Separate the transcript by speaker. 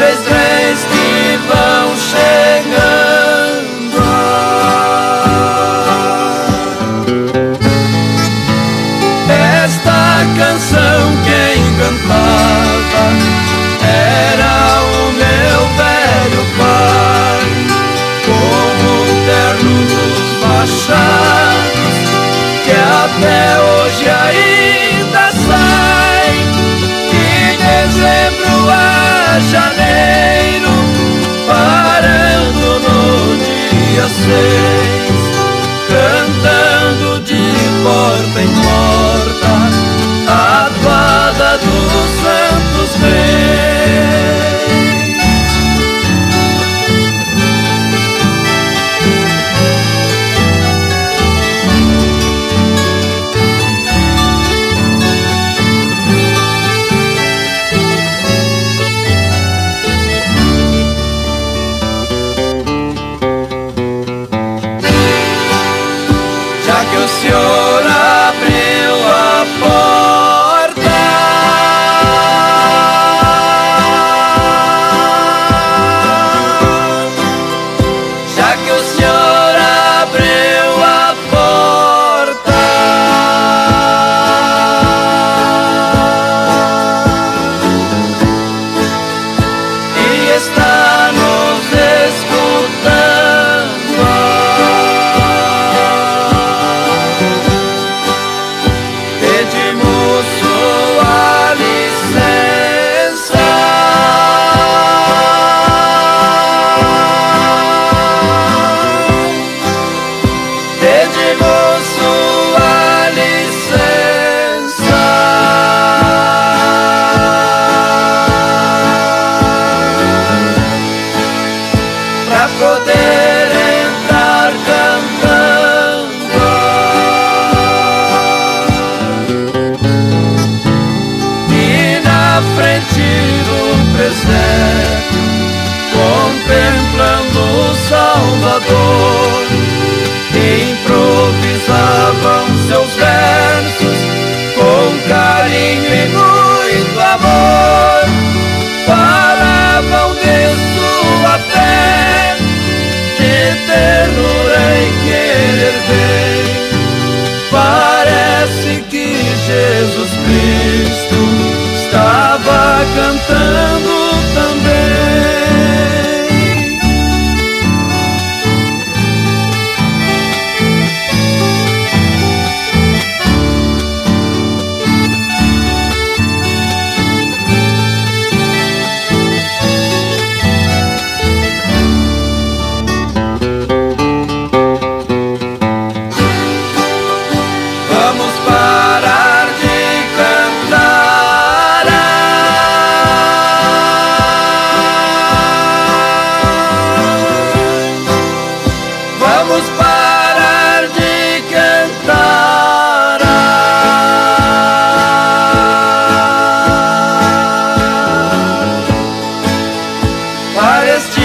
Speaker 1: três trens que vão chegando. Esta canção quem cantava era o meu velho pai, como o terno dos baixados que até hoje ainda sai, de dezembro a janeiro, parando no dia 6, cantando de porta em porta a toada dos santos reis. Que o Senhor abriu a porta, já que o Senhor abriu a porta, e está nos escutando, pra poder entrar cantando. E na frente do presépio, contemplando o Salvador, improvisavam seus versos com carinho e muito amor, falavam de sua fé, de ternura em querer bem. Parece que Jesus Cristo estava cantando também. Vamos parar de cantar, vamos parar de cantar, para este